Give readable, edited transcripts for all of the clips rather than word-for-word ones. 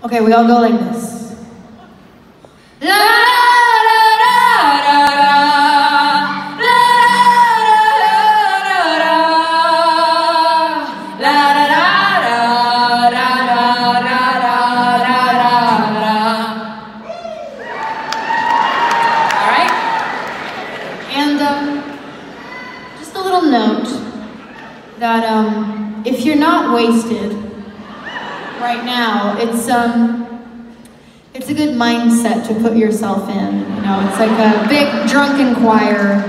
Okay, we all go like this. La, la, la, la, la, la, la, la, la. All right? And just a little note that if you're not wasted right now, it's a good mindset to put yourself in. You know, it's like a big drunken choir.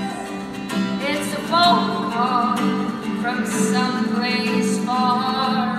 From someplace far.